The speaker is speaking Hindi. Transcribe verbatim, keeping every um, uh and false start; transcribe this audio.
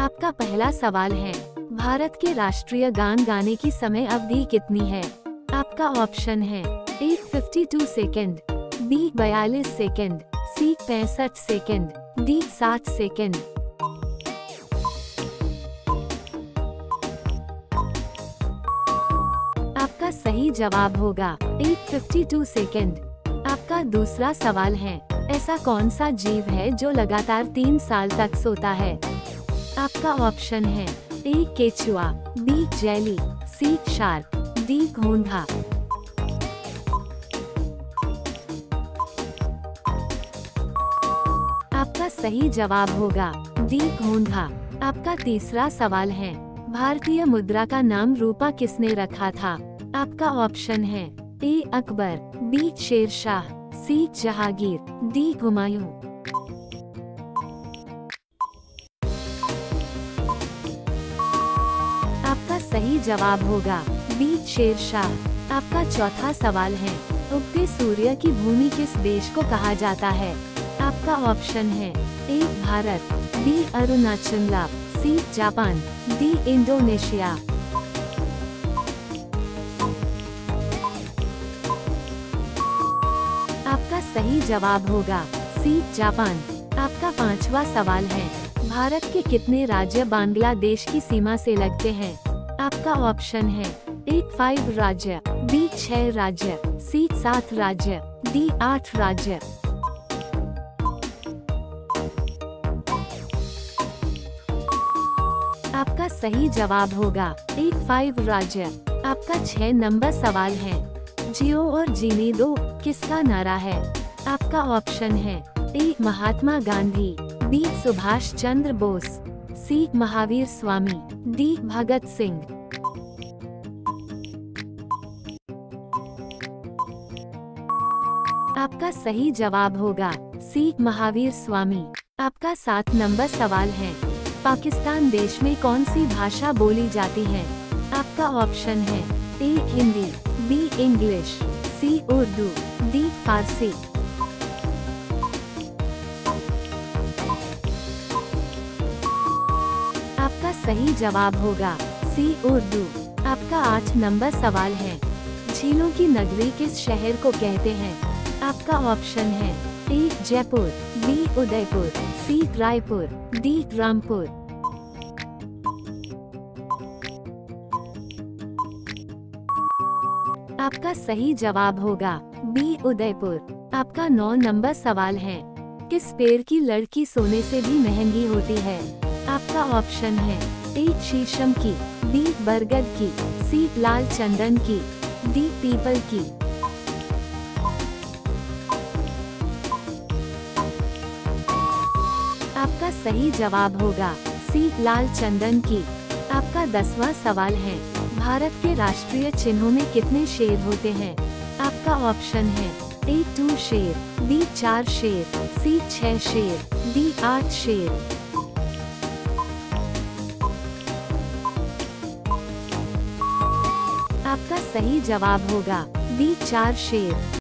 आपका पहला सवाल है, भारत के राष्ट्रीय गान गाने की समय अवधि कितनी है? आपका ऑप्शन है ए बावन सेकंड, बी बयालीस सेकंड, सी पैंसठ सेकंड, डी साठ सेकंड। आपका सही जवाब होगा ए बावन सेकंड। आपका दूसरा सवाल है, ऐसा कौन सा जीव है जो लगातार तीन साल तक सोता है? आपका ऑप्शन है ए केचुआ, B jelly, C shark, D घोंघा। आपका सही जवाब होगा डी घोंघा। आपका तीसरा सवाल है, भारतीय मुद्रा का नाम रूपा किसने रखा था? आपका ऑप्शन है A Akbar, B Shershah, C Jahangir, D Humayun. आपका सही जवाब होगा बी शेरशाह। आपका चौथा सवाल है, उगते सूर्य की भूमि किस देश को कहा जाता है? आपका ऑप्शन है A Bharat, B Arunachal, C Japan, D Indonesia. आपका सही जवाब होगा सी जापान। आपका पांचवा सवाल है, भारत के कितने राज्य बांग्लादेश की सीमा से लगते हैं? आपका ऑप्शन है ए फाइव राज्य, बी छह राज्य, सी सात राज्य, डी आठ राज्य। आपका सही जवाब होगा ए फाइव राज्य। आपका छह नंबर सवाल है, जियो और जीने दो किसका नारा है? आपका ऑप्शन है A Mahatma Gandhi, B Subhash Chandra Bose, C Mahavir Swami, D Bhagat Singh. आपका सही जवाब होगा सी महावीर स्वामी। आपका सात नंबर सवाल है, पाकिस्तान देश में कौन सी भाषा बोली जाती है? आपका ऑप्शन है A Hindi, B English, C Urdu, D Farsi. आपका सही जवाब होगा सी उर्दू। आपका आठ नंबर सवाल है, झीलों की नगरी किस शहर को कहते हैं? आपका ऑप्शन है A Jaipur, B Udaipur, C Raipur, D Rampur. आपका सही जवाब होगा बी उदयपुर। आपका नौ नंबर सवाल है, किस पेड़ की लड़की सोने से भी महंगी होती है? आपका ऑप्शन है ए शीशम की, बी बरगद की, सी लाल चंदन की, डी पीपल की। आपका सही जवाब होगा सी लाल चंदन की। आपका दसवां सवाल है, भारत के राष्ट्रीय चिन्हों में कितने शेर होते हैं? आपका ऑप्शन है ए टू शेर, बी चार शेर, सी छह शेर, डी आठ शेर। आपका सही जवाब होगा बी चार शेर।